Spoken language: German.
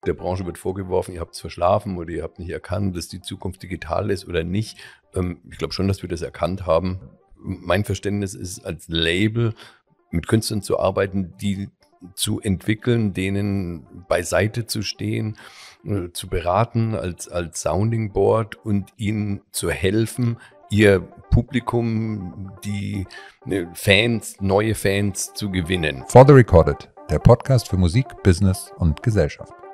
der Branche wird vorgeworfen, ihr habt es verschlafen oder ihr habt nicht erkannt, dass die Zukunft digital ist oder nicht. Ich glaube schon, dass wir das erkannt haben. Mein Verständnis ist, als Label mit Künstlern zu arbeiten, die zu entwickeln, denen beiseite zu stehen, zu beraten als Sounding Board und ihnen zu helfen, ihr Publikum, die Fans, neue Fans zu gewinnen. For the Recorded, der Podcast für Musik, Business und Gesellschaft.